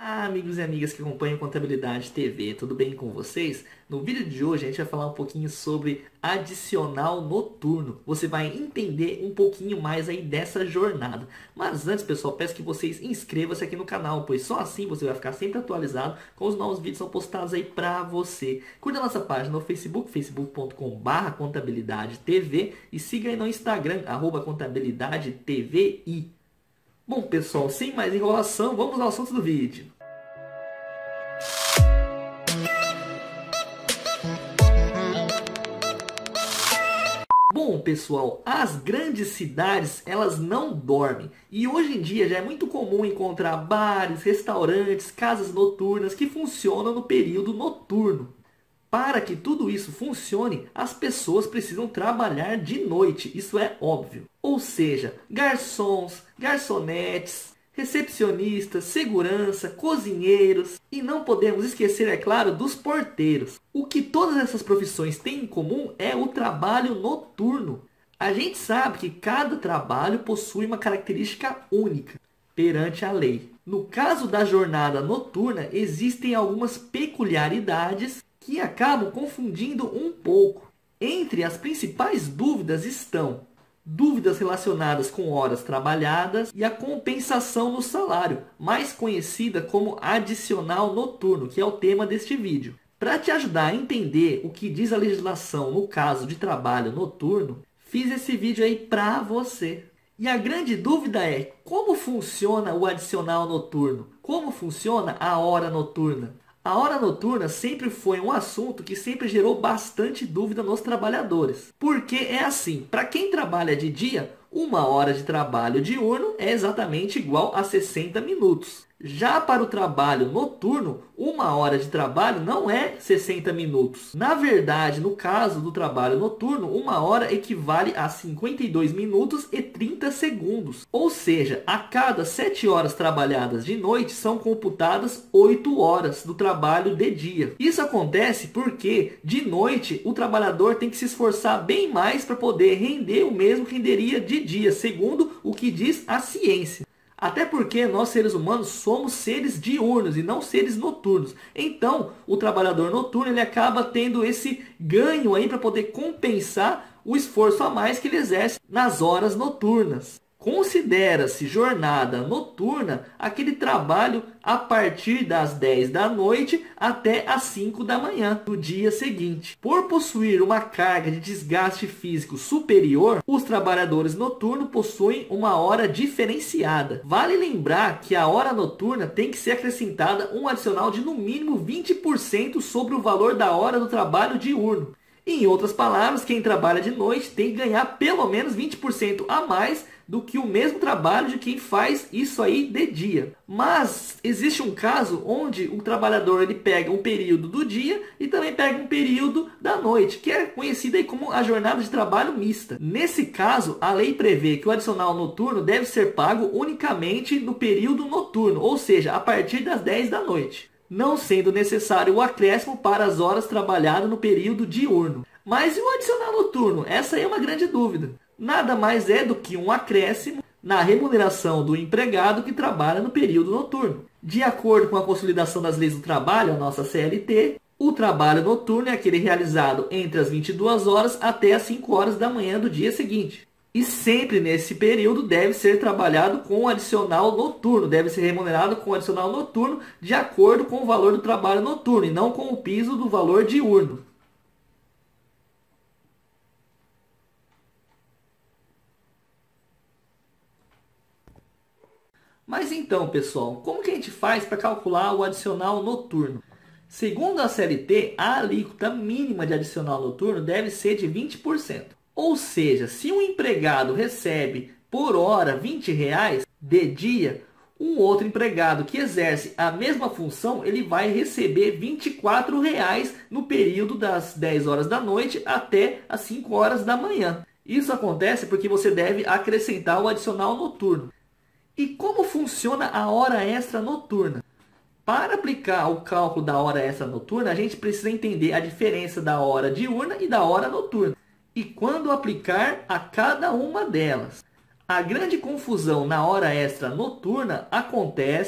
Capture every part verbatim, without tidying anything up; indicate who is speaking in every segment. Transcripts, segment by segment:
Speaker 1: Ah, amigos e amigas que acompanham Contabilidade T V, tudo bem com vocês? No vídeo de hoje a gente vai falar um pouquinho sobre adicional noturno. Você vai entender um pouquinho mais aí dessa jornada. Mas antes, pessoal, peço que vocês inscrevam-se aqui no canal, pois só assim você vai ficar sempre atualizado com os novos vídeos que são postados aí pra você. Curta a nossa página no Facebook, facebook ponto com barra contabilidade T V, e siga aí no Instagram, arroba contabilidade T V I. Bom, pessoal, sem mais enrolação, vamos ao assunto do vídeo. Bom, pessoal, as grandes cidades, elas não dormem. E hoje em dia já é muito comum encontrar bares, restaurantes, casas noturnas que funcionam no período noturno. Para que tudo isso funcione, as pessoas precisam trabalhar de noite, isso é óbvio. Ou seja, garçons, garçonetes, recepcionistas, segurança, cozinheiros, e não podemos esquecer, é claro, dos porteiros. O que todas essas profissões têm em comum é o trabalho noturno. A gente sabe que cada trabalho possui uma característica única perante a lei. No caso da jornada noturna, existem algumas peculiaridades que acabam confundindo um pouco. Entre as principais dúvidas estão dúvidas relacionadas com horas trabalhadas e a compensação no salário, mais conhecida como adicional noturno, que é o tema deste vídeo. Para te ajudar a entender o que diz a legislação no caso de trabalho noturno, fiz esse vídeo aí para você. E a grande dúvida é, como funciona o adicional noturno? Como funciona a hora noturna? A hora noturna sempre foi um assunto que sempre gerou bastante dúvida nos trabalhadores. Porque é assim, para quem trabalha de dia, uma hora de trabalho diurno é exatamente igual a sessenta minutos. Já para o trabalho noturno, uma hora de trabalho não é sessenta minutos. Na verdade, no caso do trabalho noturno, uma hora equivale a cinquenta e dois minutos e trinta segundos. Ou seja, a cada sete horas trabalhadas de noite são computadas oito horas do trabalho de dia. Isso acontece porque de noite o trabalhador tem que se esforçar bem mais para poder render o mesmo que renderia de dia, segundo o que diz a ciência. Até porque nós seres humanos somos seres diurnos e não seres noturnos. Então, o trabalhador noturno ele acaba tendo esse ganho aí para poder compensar o esforço a mais que ele exerce nas horas noturnas. Considera-se jornada noturna aquele trabalho a partir das dez da noite até as cinco da manhã do dia seguinte. Por possuir uma carga de desgaste físico superior, os trabalhadores noturnos possuem uma hora diferenciada. Vale lembrar que a hora noturna tem que ser acrescentada um adicional de no mínimo vinte por cento sobre o valor da hora do trabalho diurno. Em outras palavras, quem trabalha de noite tem que ganhar pelo menos vinte por cento a mais do que o mesmo trabalho de quem faz isso aí de dia. Mas existe um caso onde o trabalhador ele pega um período do dia e também pega um período da noite, que é conhecida aí como a jornada de trabalho mista. Nesse caso, a lei prevê que o adicional noturno deve ser pago unicamente no período noturno, ou seja, a partir das dez da noite, não sendo necessário o acréscimo para as horas trabalhadas no período diurno. Mas e o adicional noturno? Essa aí é uma grande dúvida. Nada mais é do que um acréscimo na remuneração do empregado que trabalha no período noturno. De acordo com a Consolidação das Leis do Trabalho, a nossa C L T, o trabalho noturno é aquele realizado entre as vinte e duas horas até as cinco horas da manhã do dia seguinte. E sempre nesse período deve ser trabalhado com adicional noturno, deve ser remunerado com adicional noturno de acordo com o valor do trabalho noturno e não com o piso do valor diurno. Mas então, pessoal, como que a gente faz para calcular o adicional noturno? Segundo a C L T, a alíquota mínima de adicional noturno deve ser de vinte por cento. Ou seja, se um empregado recebe por hora vinte reais de dia, um outro empregado que exerce a mesma função, ele vai receber vinte e quatro reais no período das dez horas da noite até as cinco horas da manhã. Isso acontece porque você deve acrescentar o adicional noturno. E como funciona a hora extra noturna? Para aplicar o cálculo da hora extra noturna, a gente precisa entender a diferença da hora diurna e da hora noturna. E quando aplicar a cada uma delas. A grande confusão na hora extra noturna acontece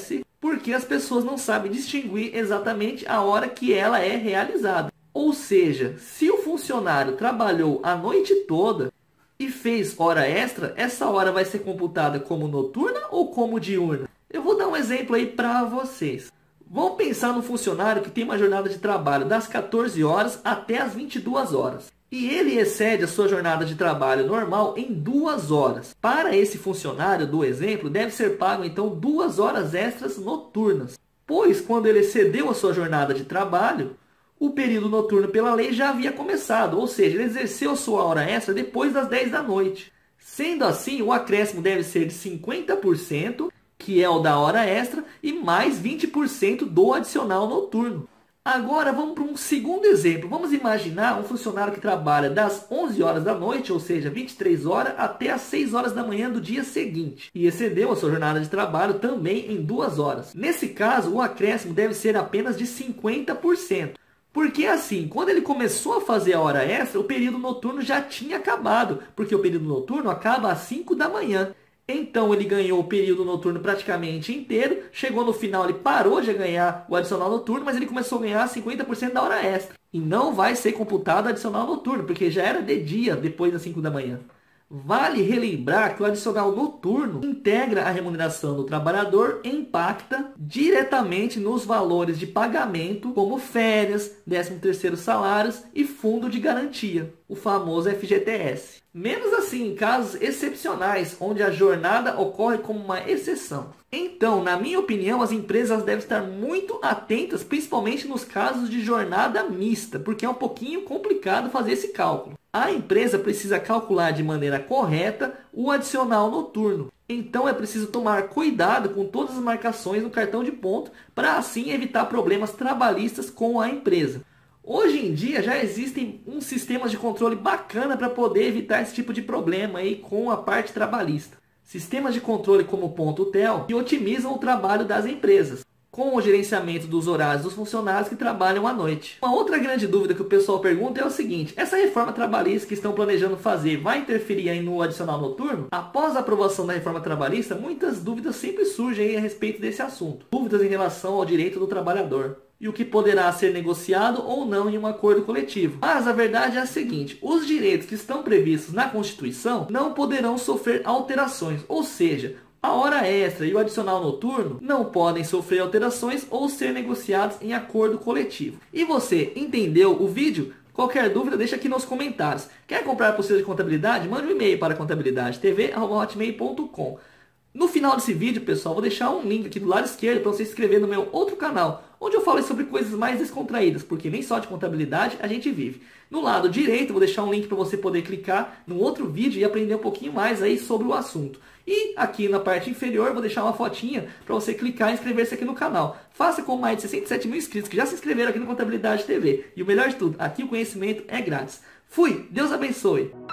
Speaker 1: porque as pessoas não sabem distinguir exatamente a hora que ela é realizada. Ou seja, se o funcionário trabalhou a noite toda e fez hora extra, essa hora vai ser computada como noturna ou como diurna? Eu vou dar um exemplo aí para vocês. Vamos pensar no funcionário que tem uma jornada de trabalho das quatorze horas até as vinte e duas horas. E ele excede a sua jornada de trabalho normal em duas horas. Para esse funcionário do exemplo, deve ser pago então duas horas extras noturnas. Pois quando ele excedeu a sua jornada de trabalho, o período noturno pela lei já havia começado. Ou seja, ele exerceu a sua hora extra depois das dez da noite. Sendo assim, o acréscimo deve ser de cinquenta por cento, que é o da hora extra, e mais vinte por cento do adicional noturno. Agora vamos para um segundo exemplo. Vamos imaginar um funcionário que trabalha das onze horas da noite, ou seja, vinte e três horas, até as seis horas da manhã do dia seguinte. E excedeu a sua jornada de trabalho também em duas horas. Nesse caso, o acréscimo deve ser apenas de cinquenta por cento. Porque assim, quando ele começou a fazer a hora extra, o período noturno já tinha acabado. Porque o período noturno acaba às cinco da manhã. Então ele ganhou o período noturno praticamente inteiro. Chegou no final, ele parou de ganhar o adicional noturno, mas ele começou a ganhar cinquenta por cento da hora extra. E não vai ser computado o adicional noturno, porque já era de dia depois das cinco da manhã. Vale relembrar que o adicional noturno integra a remuneração do trabalhador e impacta diretamente nos valores de pagamento, como férias, décimo terceiro salários e fundo de garantia, o famoso F G T S. Menos assim em casos excepcionais, onde a jornada ocorre como uma exceção. Então, na minha opinião, as empresas devem estar muito atentas, principalmente nos casos de jornada mista, porque é um pouquinho complicado fazer esse cálculo. A empresa precisa calcular de maneira correta o adicional noturno. Então é preciso tomar cuidado com todas as marcações no cartão de ponto para assim evitar problemas trabalhistas com a empresa. Hoje em dia já existem uns sistemas de controle bacana para poder evitar esse tipo de problema aí com a parte trabalhista. Sistemas de controle como o Ponto Tel que otimizam o trabalho das empresas, com o gerenciamento dos horários dos funcionários que trabalham à noite. Uma outra grande dúvida que o pessoal pergunta é o seguinte: essa reforma trabalhista que estão planejando fazer vai interferir aí no adicional noturno? Após a aprovação da reforma trabalhista, muitas dúvidas sempre surgem aí a respeito desse assunto. Dúvidas em relação ao direito do trabalhador e o que poderá ser negociado ou não em um acordo coletivo. Mas a verdade é a seguinte: os direitos que estão previstos na Constituição não poderão sofrer alterações, ou seja, a hora extra e o adicional noturno não podem sofrer alterações ou ser negociados em acordo coletivo. E você entendeu o vídeo? Qualquer dúvida deixa aqui nos comentários. Quer comprar apostila de contabilidade? Mande um e-mail para contabilidade t v arroba hotmail ponto com. No final desse vídeo, pessoal, vou deixar um link aqui do lado esquerdo para você se inscrever no meu outro canal, onde eu falo sobre coisas mais descontraídas, porque nem só de contabilidade a gente vive. No lado direito, vou deixar um link para você poder clicar no outro vídeo e aprender um pouquinho mais aí sobre o assunto. E aqui na parte inferior, vou deixar uma fotinha para você clicar e inscrever-se aqui no canal. Faça com mais de sessenta e sete mil inscritos que já se inscreveram aqui no Contabilidade T V. E o melhor de tudo, aqui o conhecimento é grátis. Fui! Deus abençoe!